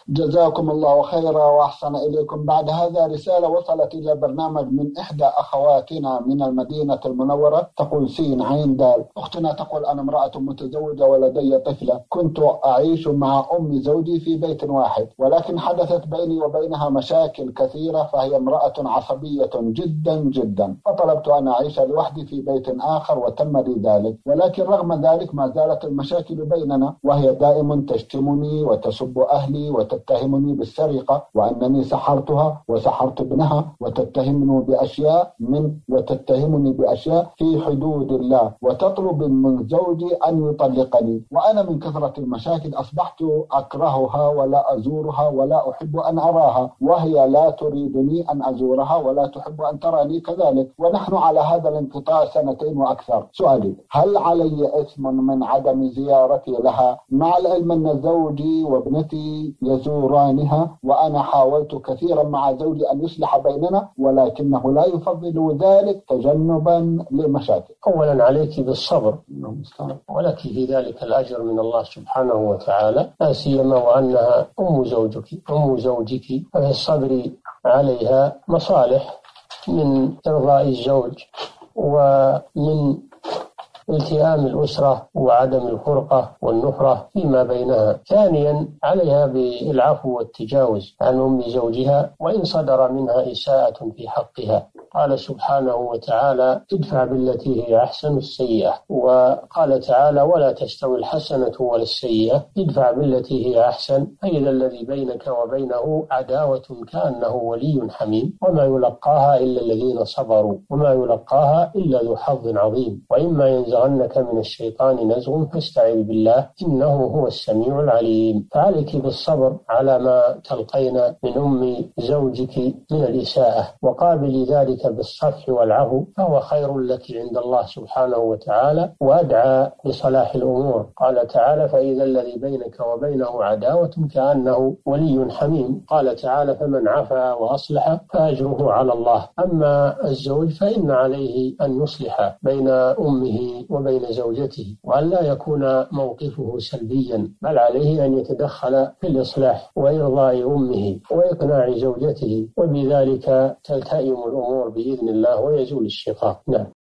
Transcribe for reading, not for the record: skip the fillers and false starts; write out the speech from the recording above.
جزاكم الله خيرا وأحسن إليكم. بعد هذا رسالة وصلت إلى برنامج من إحدى أخواتنا من المدينة المنورة، تقول سين عين دال. أختنا تقول: أنا امرأة متزوجة ولدي طفلة، كنت أعيش مع أم زوجي في بيت واحد، ولكن حدثت بيني وبينها مشاكل كثيرة، فهي امرأة عصبية جدا جدا، فطلبت أن أعيش لوحدي في بيت آخر وتم لي ذلك، ولكن رغم ذلك ما زالت المشاكل بيننا، وهي دائما تشتمني وتسب أهلي وتتهمني بالسرقة وأنني سحرتها وسحرت ابنها، وتتهمني بأشياء في حدود الله، وتطلب من زوجي أن يطلقني، وأنا من كثرة المشاكل أصبحت أكرهها ولا أزورها ولا أحب أن أراها، وهي لا تريدني أن أزورها ولا تحب أن تراني كذلك، ونحن على هذا الانقطاع 2 وأكثر. سؤالي: هل علي إثم من عدم زيارتي لها، مع العلم أن زوجي وابنتي يزورانها، وأنا حاولت كثيرا مع زوجي أن يصلح بيننا، ولكنه لا يفضل ذلك تجنبا لمشاكل؟ أولا عليك بالصبر، ولك في ذلك الأجر من الله سبحانه وتعالى، لا سيما وأنها أم زوجك، ففي الصبر عليها مصالح من إرضاء الزوج ومن التئام الأسرة وعدم الفرقة والنفرة فيما بينها. ثانيا عليها بالعفو والتجاوز عن أم زوجها وإن صدر منها إساءة في حقها. قال سبحانه وتعالى: ادفع بالتي هي أحسن السيئة، وقال تعالى: ولا تستوي الحسنة ولا السيئة، ادفع بالتي هي أحسن، فإذا الذي بينك وبينه عداوة كأنه ولي حميم، وما يلقاها إلا الذين صبروا وما يلقاها إلا ذو حظ عظيم، وإما ينزغنك من الشيطان نزغ فاستعذ بالله إنه هو السميع العليم. فعليك بالصبر على ما تلقين من أم زوجك من الإساءة، وقابل ذلك بالصفح والعفو، فهو خير لك عند الله سبحانه وتعالى وأدعى لصلاح الأمور. قال تعالى: فإذا الذي بينك وبينه عداوة كأنه ولي حميم. قال تعالى: فمن عفا وأصلح فأجره على الله. أما الزوج فإن عليه أن يصلح بين أمه وبين زوجته، وأن لا يكون موقفه سلبيا، بل عليه أن يتدخل في الإصلاح وإرضاء أمه وإقناع زوجته، وبذلك تلتئم الأمور بإذن الله ويزول الشقاق. نعم.